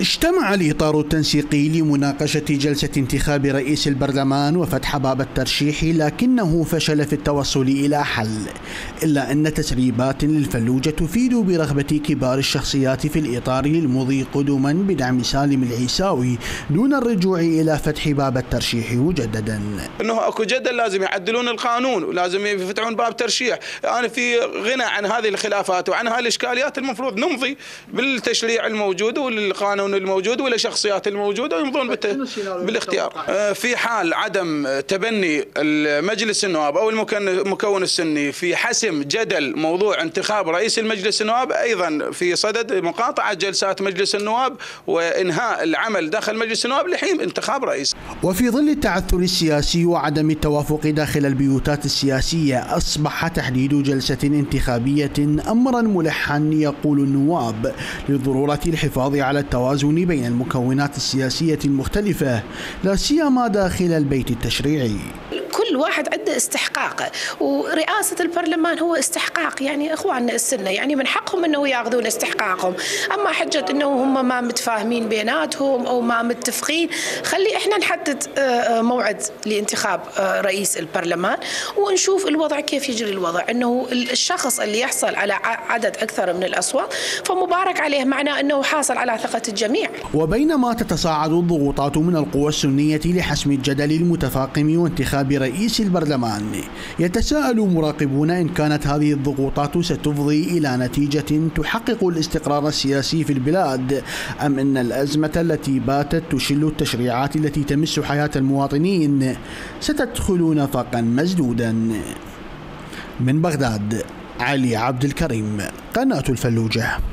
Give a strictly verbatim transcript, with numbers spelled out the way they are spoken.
اجتمع الإطار التنسيقي لمناقشة جلسة انتخاب رئيس البرلمان وفتح باب الترشيح، لكنه فشل في التوصل إلى حل، إلا أن تسريبات للفلوجة تفيد برغبة كبار الشخصيات في الإطار للمضي قدما بدعم سالم العيساوي دون الرجوع إلى فتح باب الترشيح مجددا. أنه أكو جدل، لازم يعدلون القانون ولازم يفتحون باب ترشيح. أنا يعني في غنى عن هذه الخلافات وعن هذه الإشكاليات، المفروض نمضي بالتشريع الموجود والقانون الموجود والشخصيات الموجودة ويمضون بالاختيار. في حال عدم تبني المجلس النواب أو المكون السني في حسم جدل موضوع انتخاب رئيس المجلس النواب، أيضا في صدد مقاطعة جلسات مجلس النواب وإنهاء العمل داخل مجلس النواب لحين انتخاب رئيس. وفي ظل التعثر السياسي وعدم التوافق داخل البيوتات السياسية، أصبح تحديد جلسة انتخابية أمرا ملحا، يقول النواب، لضرورة الحفاظ على التوازن بين المكونات السياسية المختلفة، لا سيما داخل البيت التشريعي. كل واحد عنده استحقاقه، ورئاسة البرلمان هو استحقاق، يعني إخواننا السنة يعني من حقهم أنه يأخذون استحقاقهم. أما حجة أنه هم ما متفاهمين بيناتهم أو ما متفقين، خلي إحنا نحدد موعد لانتخاب رئيس البرلمان ونشوف الوضع كيف يجري الوضع. أنه الشخص اللي يحصل على عدد أكثر من الأصوات فمبارك عليه، معناه أنه حاصل على ثقة الجميع. وبينما تتصاعد الضغوطات من القوى السنية لحسم الجدل المتفاقم وانتخاب رئيس البرلمان، يتساءل مراقبون إن كانت هذه الضغوطات ستفضي إلى نتيجة تحقق الاستقرار السياسي في البلاد، أم أن الأزمة التي باتت تشل التشريعات التي تمس حياة المواطنين ستدخل نفقا مسدودا. من بغداد، علي عبد الكريم، قناة الفلوجة.